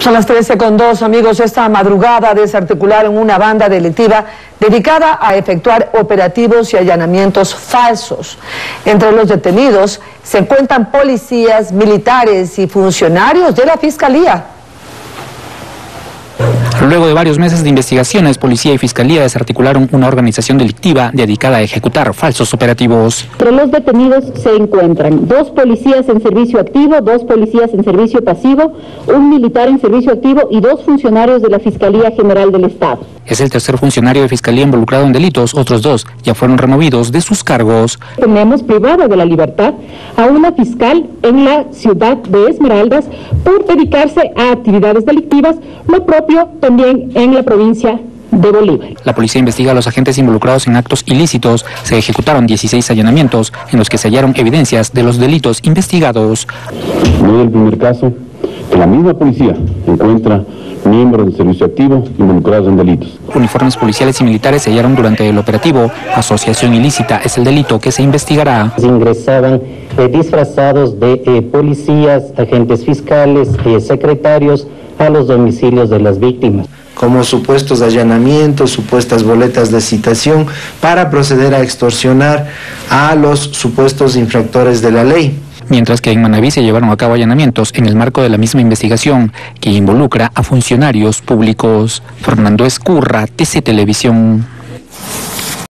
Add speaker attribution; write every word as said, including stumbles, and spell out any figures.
Speaker 1: Son las trece con dos, amigos. Esta madrugada desarticularon una banda delictiva dedicada a efectuar operativos y allanamientos falsos. Entre los detenidos se encuentran policías, militares y funcionarios de la Fiscalía.
Speaker 2: Luego de varios meses de investigaciones, policía y fiscalía desarticularon una organización delictiva dedicada a ejecutar falsos operativos.
Speaker 3: Entre los detenidos se encuentran dos policías en servicio activo, dos policías en servicio pasivo, un militar en servicio activo y dos funcionarios de la Fiscalía General del Estado.
Speaker 2: Es el tercer funcionario de fiscalía involucrado en delitos. Otros dos ya fueron removidos de sus cargos.
Speaker 3: Tenemos privada de la libertad a una fiscal en la ciudad de Esmeraldas por dedicarse a actividades delictivas, lo propio también en la provincia de Bolívar.
Speaker 2: La policía investiga a los agentes involucrados en actos ilícitos. Se ejecutaron dieciséis allanamientos en los que se hallaron evidencias de los delitos investigados.
Speaker 4: No es el primer caso que la misma policía encuentra miembros del servicio activo involucrados en delitos.
Speaker 2: Uniformes policiales y militares se hallaron durante el operativo. Asociación ilícita es el delito que se investigará.
Speaker 5: Ingresaban eh, disfrazados de eh, policías, agentes fiscales, eh, secretarios a los domicilios de las víctimas,
Speaker 6: como supuestos allanamientos, supuestas boletas de citación, para proceder a extorsionar a los supuestos infractores de la ley.
Speaker 2: Mientras que en Manabí se llevaron a cabo allanamientos en el marco de la misma investigación que involucra a funcionarios públicos. Fernando Escurra, T C Televisión.